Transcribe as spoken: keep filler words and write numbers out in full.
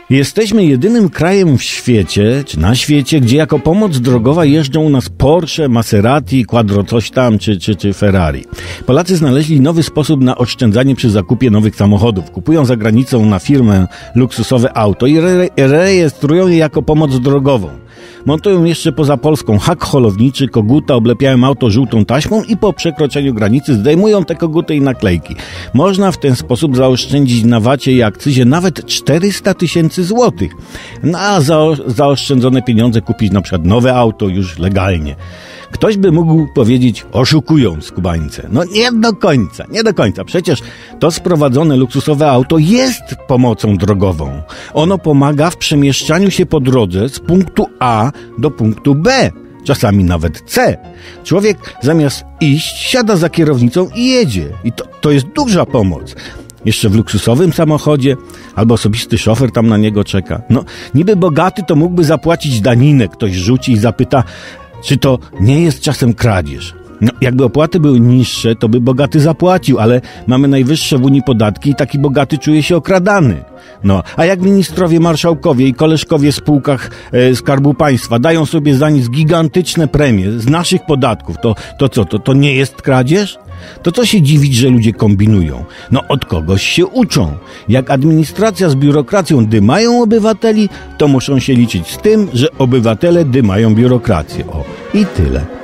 Jesteśmy jedynym krajem w świecie, czy na świecie, gdzie jako pomoc drogowa jeżdżą u nas Porsche, Maserati, Quattro coś tam, czy, czy, czy Ferrari. Polacy znaleźli nowy sposób na oszczędzanie przy zakupie nowych samochodów. Kupują za granicą na firmę luksusowe auto i re- rejestrują je jako pomoc drogową. Montują jeszcze poza Polską hak holowniczy, koguta, oblepiają auto żółtą taśmą i po przekroczeniu granicy zdejmują te koguty i naklejki. Można w ten sposób zaoszczędzić na wacie i akcyzie nawet czterysta tysięcy złotych. No a za zaoszczędzone pieniądze kupić na przykład nowe auto już legalnie. Ktoś by mógł powiedzieć, oszukują skubańce. No nie do końca, nie do końca. Przecież to sprowadzone luksusowe auto jest pomocą drogową. Ono pomaga w przemieszczaniu się po drodze z punktu A do punktu B. Czasami nawet C. Człowiek zamiast iść, siada za kierownicą i jedzie. I to, to jest duża pomoc. Jeszcze w luksusowym samochodzie, albo osobisty szofer tam na niego czeka. No, niby bogaty to mógłby zapłacić daninę. Ktoś rzuci i zapyta, czy to nie jest czasem kradzież? No, jakby opłaty były niższe, to by bogaty zapłacił, ale mamy najwyższe w Unii podatki i taki bogaty czuje się okradany. No, a jak ministrowie, marszałkowie i koleżkowie w spółkach e, Skarbu Państwa dają sobie za nic gigantyczne premie z naszych podatków, to, to co, to, to nie jest kradzież? To co się dziwić, że ludzie kombinują? No od kogoś się uczą. Jak administracja z biurokracją dymają obywateli, to muszą się liczyć z tym, że obywatele dymają biurokrację. O, i tyle.